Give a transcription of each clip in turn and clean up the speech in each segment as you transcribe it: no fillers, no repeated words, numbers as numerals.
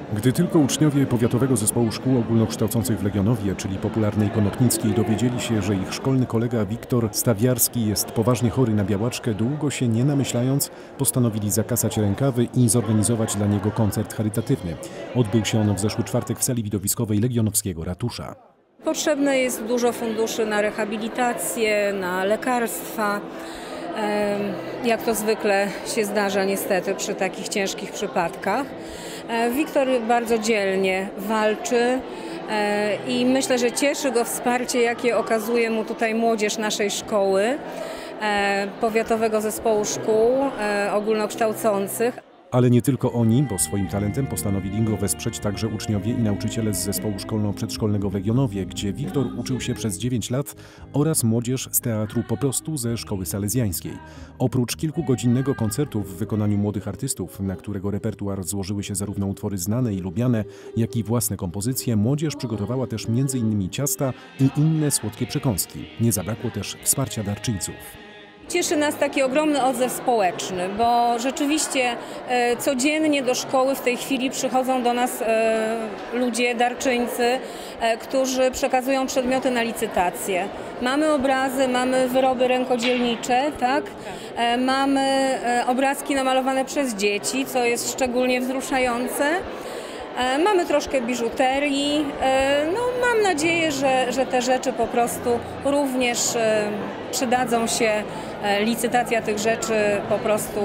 Gdy tylko uczniowie Powiatowego Zespołu Szkół Ogólnokształcących w Legionowie, czyli popularnej Konopnickiej, dowiedzieli się, że ich szkolny kolega Wiktor Stawiarski jest poważnie chory na białaczkę, długo się nie namyślając, postanowili zakasać rękawy i zorganizować dla niego koncert charytatywny. Odbył się on w zeszły czwartek w sali widowiskowej Legionowskiego Ratusza. Potrzebne jest dużo funduszy na rehabilitację, na lekarstwa. Jak to zwykle się zdarza niestety przy takich ciężkich przypadkach. Wiktor bardzo dzielnie walczy i myślę, że cieszy go wsparcie, jakie okazuje mu tutaj młodzież naszej szkoły, Powiatowego Zespołu Szkół Ogólnokształcących. Ale nie tylko oni, bo swoim talentem postanowili go wesprzeć także uczniowie i nauczyciele z Zespołu Szkolno-Przedszkolnego w Legionowie, gdzie Wiktor uczył się przez 9 lat, oraz młodzież z teatru Po prostu ze Szkoły Salezjańskiej. Oprócz kilkugodzinnego koncertu w wykonaniu młodych artystów, na którego repertuar złożyły się zarówno utwory znane i lubiane, jak i własne kompozycje, młodzież przygotowała też m.in. ciasta i inne słodkie przekąski. Nie zabrakło też wsparcia darczyńców. Cieszy nas taki ogromny odzew społeczny, bo rzeczywiście codziennie do szkoły w tej chwili przychodzą do nas ludzie, darczyńcy, którzy przekazują przedmioty na licytację. Mamy obrazy, mamy wyroby rękodzielnicze, tak? Mamy obrazki namalowane przez dzieci, co jest szczególnie wzruszające. Mamy troszkę biżuterii. No, mam nadzieję, że te rzeczy po prostu również przydadzą się. Licytacja tych rzeczy po prostu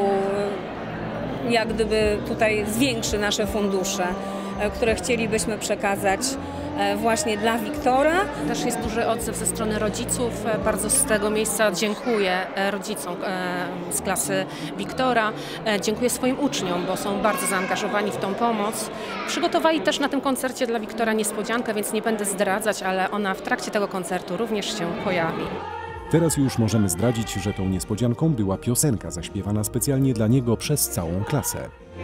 jak gdyby tutaj zwiększy nasze fundusze, które chcielibyśmy przekazać właśnie dla Wiktora. Też jest duży odzew ze strony rodziców. Bardzo z tego miejsca dziękuję rodzicom z klasy Wiktora. Dziękuję swoim uczniom, bo są bardzo zaangażowani w tą pomoc. Przygotowali też na tym koncercie dla Wiktora niespodziankę, więc nie będę zdradzać, ale ona w trakcie tego koncertu również się pojawi. Teraz już możemy zdradzić, że tą niespodzianką była piosenka zaśpiewana specjalnie dla niego przez całą klasę.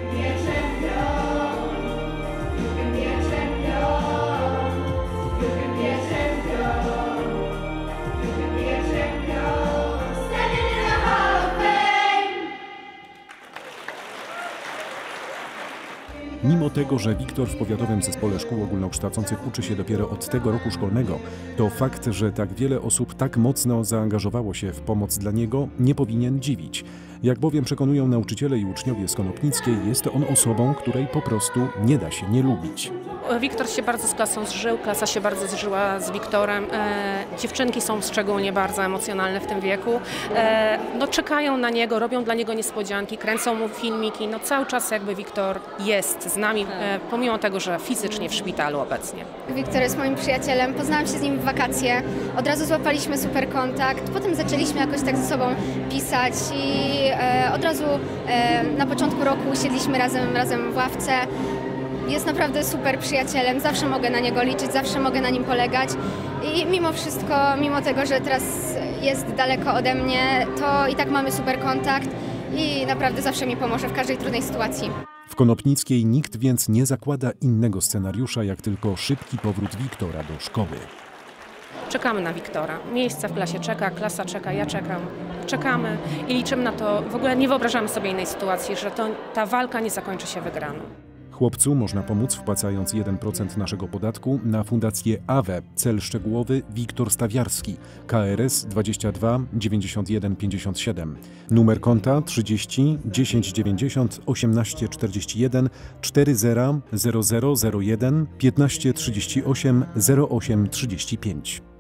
Mimo tego, że Wiktor w Powiatowym Zespole Szkół Ogólnokształcących uczy się dopiero od tego roku szkolnego, to fakt, że tak wiele osób tak mocno zaangażowało się w pomoc dla niego, nie powinien dziwić. Jak bowiem przekonują nauczyciele i uczniowie z Konopnickiej, jest on osobą, której po prostu nie da się nie lubić. Wiktor się bardzo z klasą zżył, klasa się bardzo zżyła z Wiktorem. Dziewczynki są szczególnie bardzo emocjonalne w tym wieku. No, czekają na niego, robią dla niego niespodzianki, kręcą mu filmiki. No, cały czas jakby Wiktor jest z nami, pomimo tego, że fizycznie w szpitalu obecnie. Wiktor jest moim przyjacielem, poznałam się z nim w wakacje, od razu złapaliśmy super kontakt, potem zaczęliśmy jakoś tak ze sobą pisać i od razu na początku roku usiedliśmy razem w ławce. Jest naprawdę super przyjacielem, zawsze mogę na niego liczyć, zawsze mogę na nim polegać i mimo wszystko, mimo tego, że teraz jest daleko ode mnie, to i tak mamy super kontakt i naprawdę zawsze mi pomoże w każdej trudnej sytuacji. W Konopnickiej nikt więc nie zakłada innego scenariusza, jak tylko szybki powrót Wiktora do szkoły. Czekamy na Wiktora. Miejsce w klasie czeka, klasa czeka, ja czekam. Czekamy i liczymy na to, w ogóle nie wyobrażamy sobie innej sytuacji, że ta walka nie zakończy się wygraną. Chłopcu można pomóc wpłacając 1% naszego podatku na fundację AWE. Cel szczegółowy Wiktor Stawiarski, KRS 22 91 57. Numer konta 30 10 90 18 41 40 0001 15 38 08 35.